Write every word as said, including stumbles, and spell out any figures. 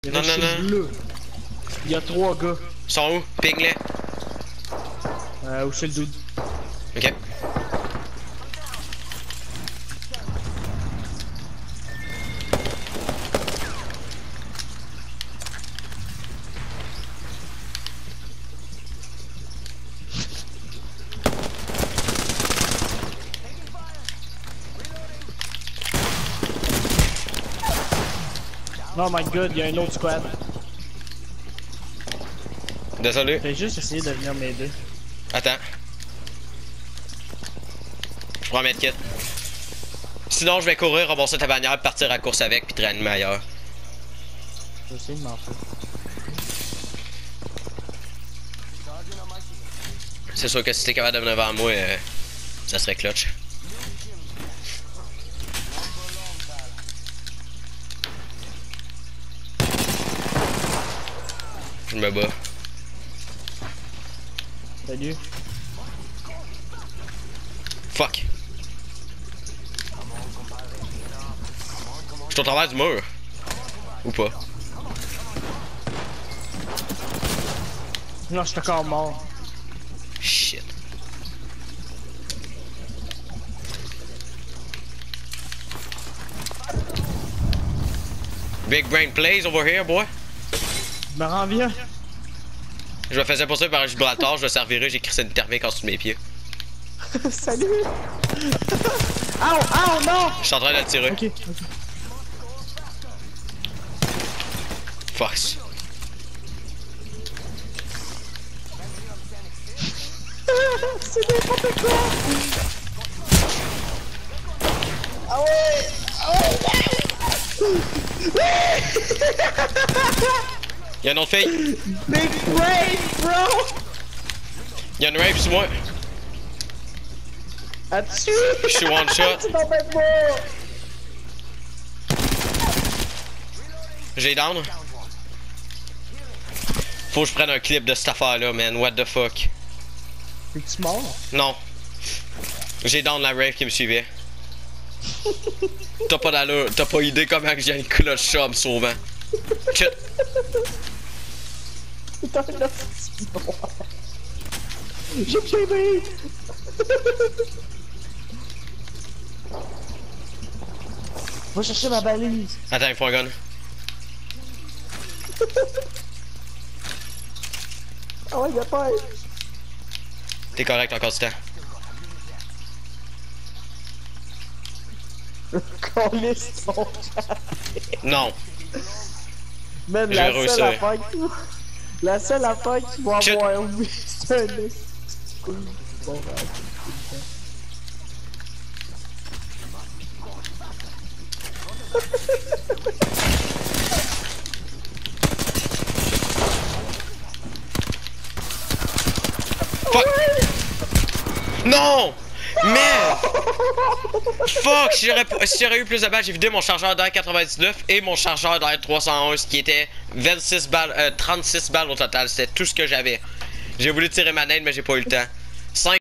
Non, non, non. Il y a trois gars. Ils sont où? Ping-les. Euh, où c'est le dude? Ok. Oh my god, il y a un autre squad. Désolé. J'ai juste essayé de venir m'aider. Attends. Je prends un medkit. Sinon, je vais courir, rembourser ta bannière, partir à la course avec, puis te réanimer ailleurs. Je vais essayer de m'en faire. C'est sûr que si t'es capable de venir vers moi, euh, ça serait clutch. Je me bats. Salut. Fuck. Je suis au travers du mur. Ou pas. Non, je suis encore mort. Shit. Big brain plays over here, boy. Je me rends bien. Je me faisais poursuivre par un Gibraltar, je le servirai, j'ai crissé une thermique en dessous de mes pieds. Salut. Ow, ow, non. Je suis en train de le tirer. Ok, ok. Fuck. C'est n'importe quoi. Ah ouais. Ah ouais. Y'a une autre fille. Big brain, bro. Y'a une rape sur moi. As-tu? Je suis one shot. Tu t'en fais pas. J'ai down. Faut que je prenne un clip de cette affaire là, man. What the fuck. Es-tu mort? Non. J'ai down la rave qui me suivait. T'as pas d'allure, t'as pas idée comment que j'ai une clutch shot en me sauvant. Shit. Putain, là, c'est noir. J'ai tué. Va chercher ma balise. Attends, il faut un gun. Ah ouais, y'a pas. T'es correct encore du temps. Calisse son chat. Non. Même Je la vais seule réussir. affaire qui... La seule affaire qui va Shit. avoir oui, c'est un esti. Bon, ouais. Fuck! Non! Mais! Fuck! Si j'aurais si j'aurais eu plus de balles, j'ai vidé mon chargeur d'air quatre-vingt-dix-neuf et mon chargeur d'air trois cent onze qui était vingt-six balles, euh, trente-six balles au total. C'était tout ce que j'avais. J'ai voulu tirer ma nade, mais j'ai pas eu le temps. cinq